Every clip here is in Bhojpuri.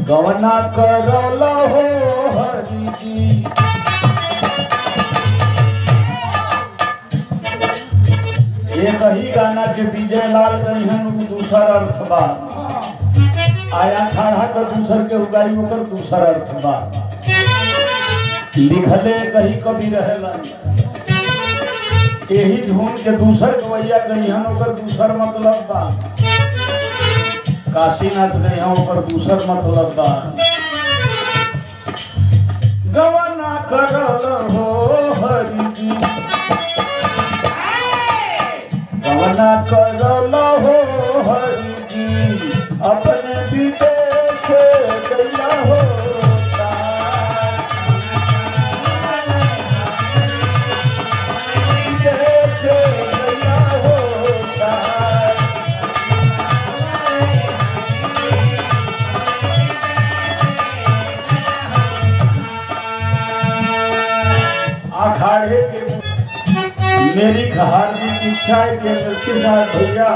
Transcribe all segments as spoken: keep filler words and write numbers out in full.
गवना करौला हो हरि जी। एक ही गाना के विजय लाल कहिहन दूसर अर्थ बा, आया ठाढ़ा का दूसर के उगाई ओकर दूसर अर्थ बा। लिखले कही कभी रहेला यही धुन के दूसर गवैया कहिहन ओकर दूसर मतलब बा। काशीनाथ ने यहाँ ओकर दूसर मतलब बा। गवना करल हो हरि जी, गवना करल हो हरि जी, अपने विदेश गैया हो अखाड़े के मेरी हार्दिक इच्छा है कि लड़के साहब भैया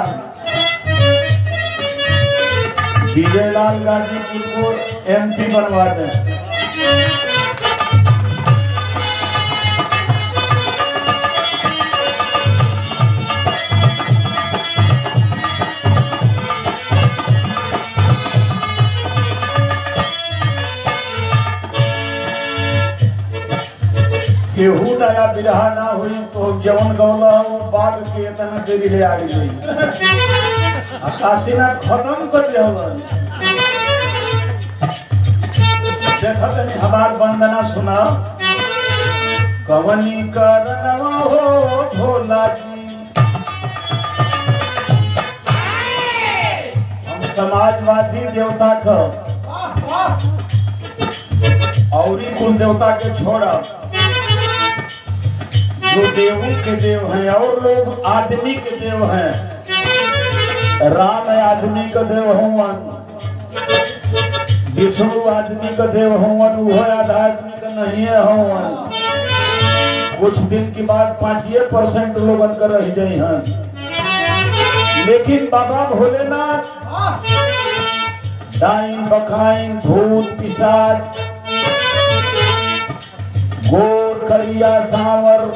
विजय लाल गाजीपुर को एमपी बनवा दें। केहू नया बिरहा ना हुई तो जवन गौला बाग के इतना देरी ले आ गई। काशीनाथ खत्म कर दिया देखा तनी हमार वंदना सुना। कवनी करनवा हो भोला जी, हम समाजवादी देवता का और कुल देवता के छोड़ा जो देवों के देव हैं और लोग आदमी के देव हैं। राम आदमी का देव हवन, विष्णु आदमी का देव हवन, वह आदमी का नहीं है हवन। कुछ दिन के बाद पांचिए परसेंट लोगन कर रह जाए हैं। लेकिन बाबा भोलेनाथ डाइन बखाइन भूत पिशाच गोर करिया सांवर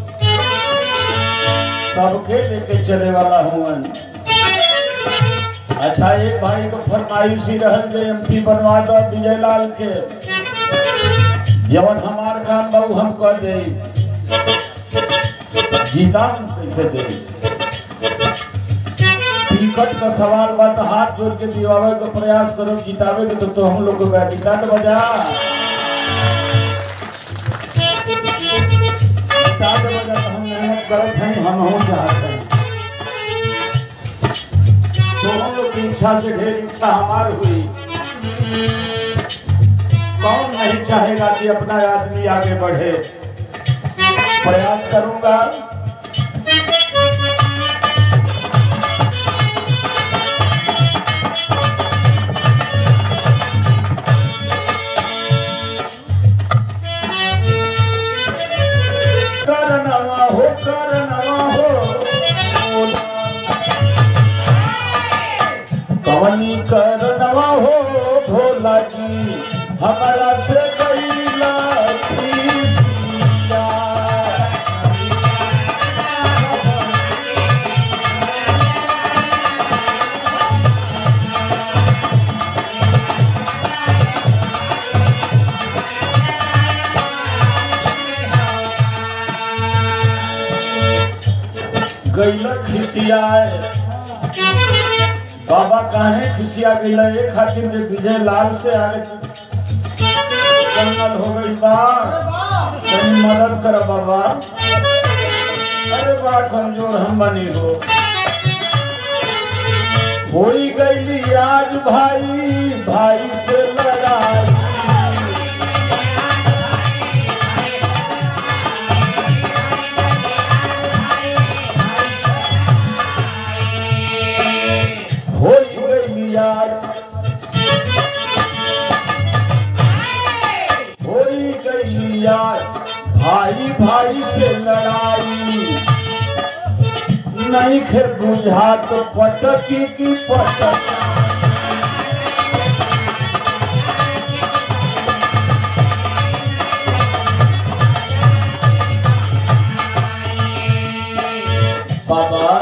सबके लेके चले वाला हूँ। अच्छा एक भाई को फरमाइश ही रह गए एमपी बनवा दो विजय लाल के। जवन हमार काम बहु हम कह दे जीता कैसे दे। टिकट का सवाल बात हाथ जोड़ के दिवावे का प्रयास करो जितावे के तो, तो हम लोग को टिकट बजा हम मेहनत करते हैं, हम हो चाहते हैं। तो हम लोग की इच्छा से ढेर इच्छा हमार हुई। कौन नहीं चाहेगा कि अपना आदमी आगे बढ़े। प्रयास करूंगा करनवा हो करनवा हो कवनी करनवा हो भोला जी, हमारा से कैला गैला खिसियाए। बाबा काहे खिसिया गैला एक खातिर जे विजय लाल से आगे जंगल हो गई बा, कहीं मदद कर बाबा। अरे बड़ा कमजोर हम बनी हो होई गई आज भाई भाई से लड़ाई। भाई भाई से लड़ाई नहीं खे बुझा तो पटकी की पटक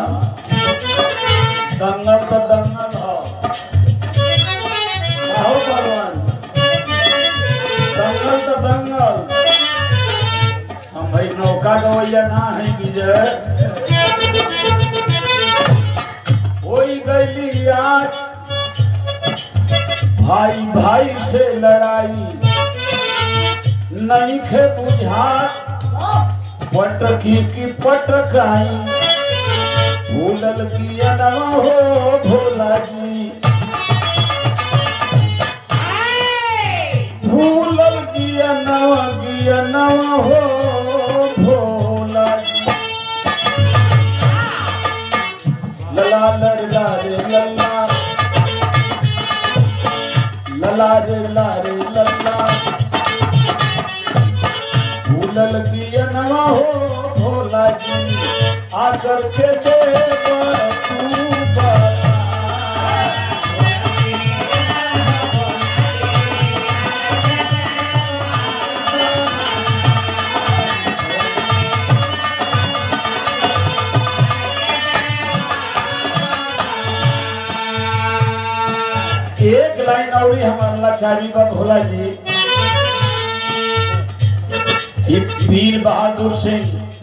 दंगल तो दंगल हो आओ भगवान दंगल तो दंगल हम भाई नौका गवैया ना है विजय होई गई आज भाई भाई से लड़ाई नहीं खे बुझात पटकी की पटकाई भूलल की अनवा हो भोला जी भूलल की अनवा की अनवा हो भोला जी लला लड़ला रे लल्ला लला रे ला रे लल्ला भूलल की अनवा हो भोला जी आकर के से एक लाइन और हमारा लाचारी बा भोला जी वीर बहादुर सिंह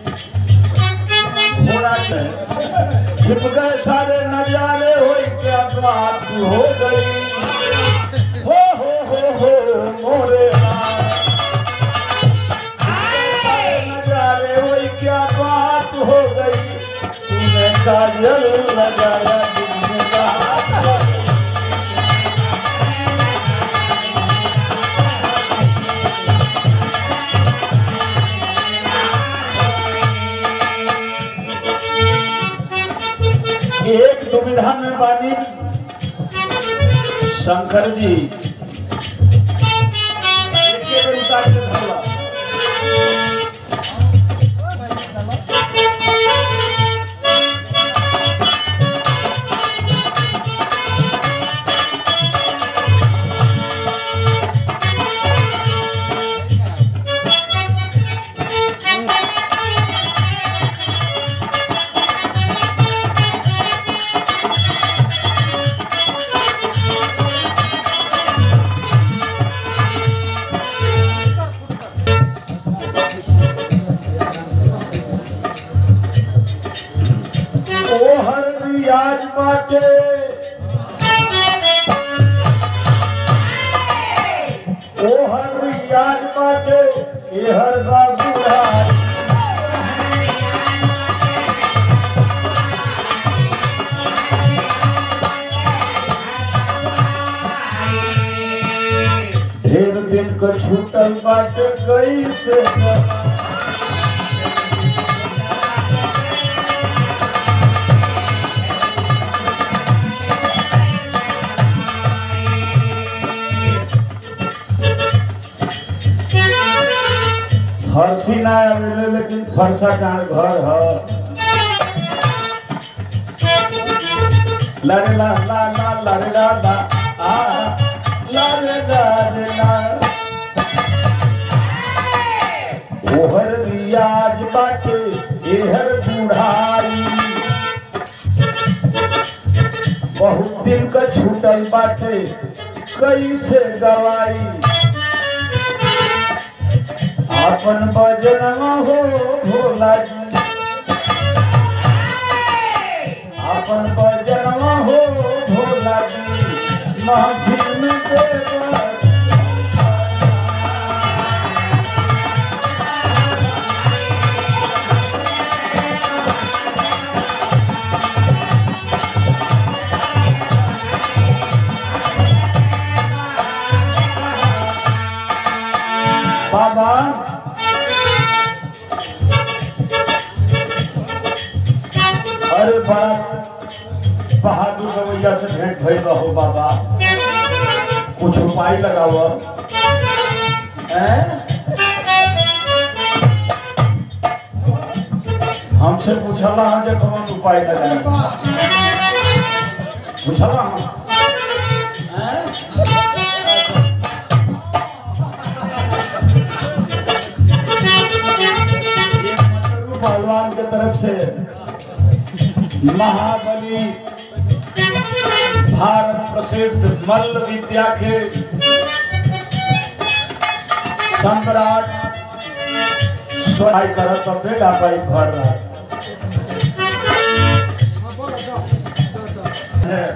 छिप गए सारे नजारे हो क्या बात हो गई हो हो हो हो मोरे नजारे हो क्या बात हो गई तूने काजल लगाया एक दुविधा में बानी शंकर जी एक उतार के भरवा आज बाटे ओ हर आज बाटे ये हर बाबू ढेर दिन का छूटल बाटे कैसे हर्षी ना आवे लेकिन फरसा कान घर है लड़े ला ला ला लड़े ला ला आ लड़े ला रे ला ओहर रियाज बाटे एहर बुढ़ाई बहुत दिन का छूटल बाटे कैसे गवाई अपन बजनवा हो भोला जी अपन बजनवा हो भोला जी महफिल में देवा बाबा अरे बड़ा बहादुर रवैया से भेंट भइल हो बाबा कुछ उपाय लगाओ हमसे पूछला जे कौन उपाय लगाए पूछला पहलवान के तरफ से महाबली भारत प्रसिद्ध मल्ल विद्या के सम्राट स्वराय करत बेटा भाई भर रहा है,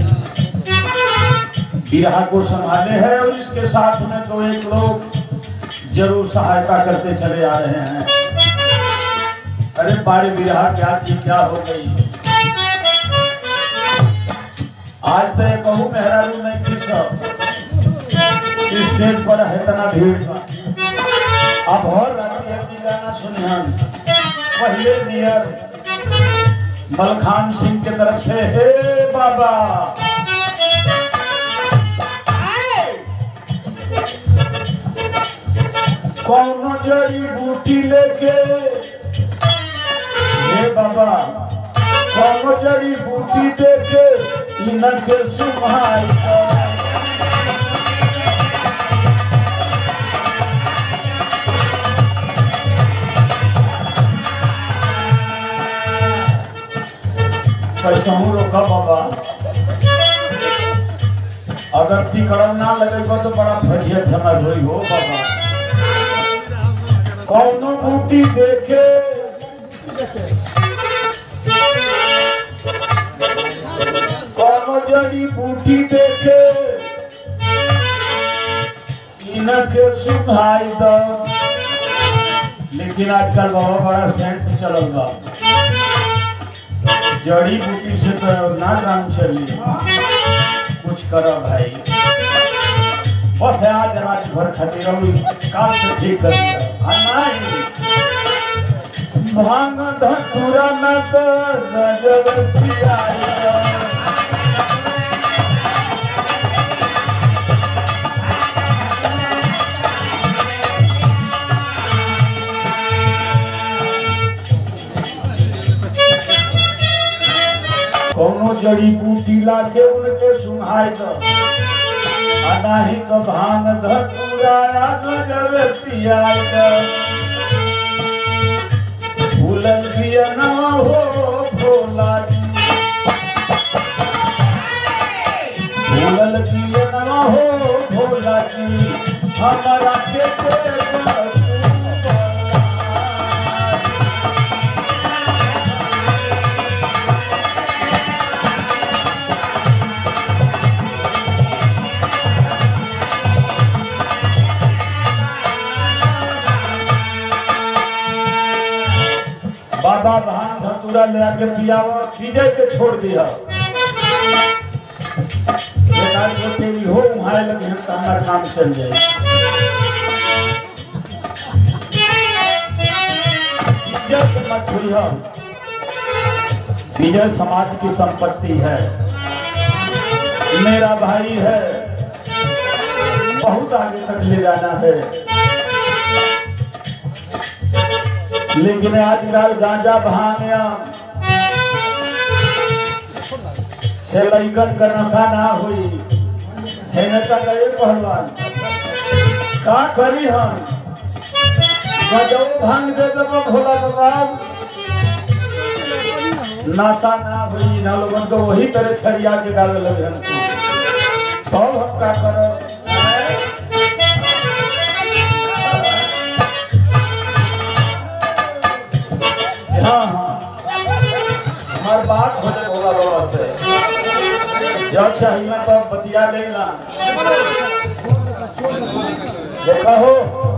बिरहा को संभाले हैं और इसके साथ में तो एक लोग जरूर सहायता करते चले आ रहे हैं। अरे बारे बिरहा क्या चीज क्या हो गई, आज तो एक कहूँ मेहरारू नहीं थी, सब स्टेज पर है तना भीड़ का। अब और रात्रि अपनी गाना सुनियन पहले नियर मलखान सिंह के तरफ से, हे बाबा कौन जड़ी बूटी लेके, हे बाबा कौन जड़ी बूटी देके इनके सुमाई कैसा हूँ रोका बाबा। अगर तिकड़म ना लगेगा तो बड़ा फजियत समझ हुई हो बाबा। कौनो बूटी देखे कौनो जड़ी बूटी देखे इनके सुनाई दो। लेकिन आजकल बाबा बड़ा सेंट चलूंगा, जड़ी बूटी से तो ना काम चली, कुछ करो भाई। बस आज रात भर खती रही, काल से ठीक कर दिया। भांग धतूरा न कौनो जड़ी बूटी लाके उनके सुनाई दो, नहीं तो भांग धतूरा नजर पियाई दो। भूलन दिया न हो भोला जी, भूलन दिया न हो भोला जी, हमारा के बाबा भांग धतूरा ले आके पिया और पीजे के छोड़ दिया। हो वहां लगे हम तो हमारा काम चल जाए। मत छुड़िया, विजय समाज की संपत्ति है, मेरा भाई है, बहुत आगे तक ले जाना है। लेकिन आजकल गांजा भांगया से लइकन का नशा ना हुई है न तक पहलवान का करी हम गजो भांग दे दब भोला बाबा, नशा ना हुई ना लोगन को वही तरह छड़िया के डाले लगे। तो हम का करो, हाँ हाँ हर बात हो जाए भोला बाबा से, जब चाहिए तो बतिया लेना। देखा हो